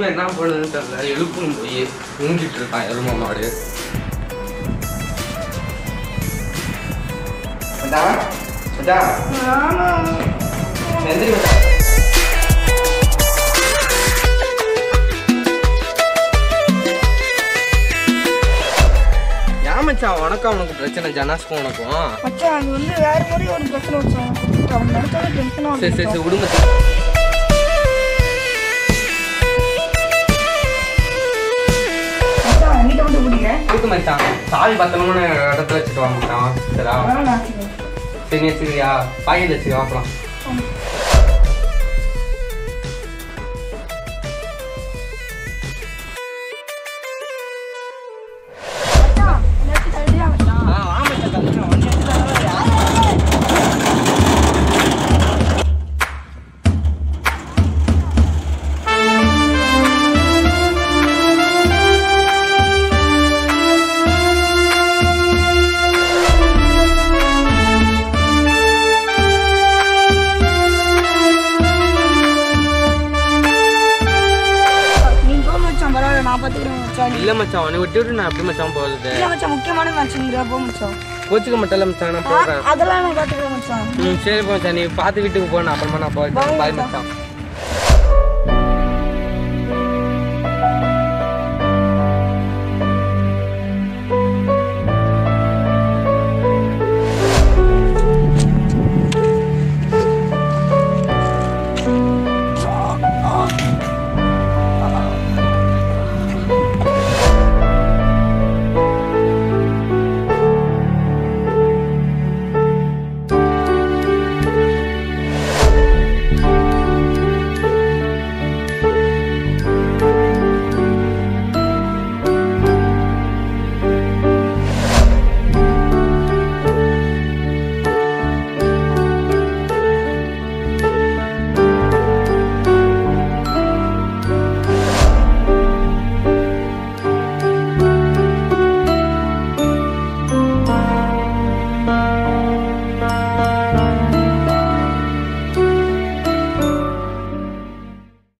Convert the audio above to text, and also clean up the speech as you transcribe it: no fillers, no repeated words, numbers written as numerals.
என்ன பண்ணுதுன்னு தெரியல. எழுப்புன்னு போய் ஊங்கிட்டு இருக்கான் எருமை மாடு. ஏன் மச்சான் உனக்கும் அவனுக்கு பிரச்சனை? ஜனாஸ்க்கும் உனக்கும் மச்சான் அது வந்து வேற மாதிரி ஒரு பிரச்சனை வச்சான். அவன் நினைச்சாலே டென்ஷனா சரி சரி சரி விடுங்க. மச்சான் நீட்ட வந்து குடிங்க. கூட்டு மச்சான் சாவி பத்தணும்னு இடத்துல வச்சுட்டு வாங்கிட்டான். சரியா சரி வச்சுக்கிறியா? பாயில் வச்சுக்க வாங்கலாம். இல்ல மச்சான் அவனை விட்டு நான் எப்படி மச்சான் போகுது? இல்ல மச்சான் முக்கியமான மேட்ச்ங்கற போ மச்சான். கோச்சுக்க மாட்டல மச்சான் நான் போறேன். அதெல்லாம் நான் பாத்துக்கிறேன் மச்சான். சரி மச்சான் நீ பாத்து வீட்டுக்கு போ. நான் அப்புறமா நான் போறேன். பாய் மச்சான்.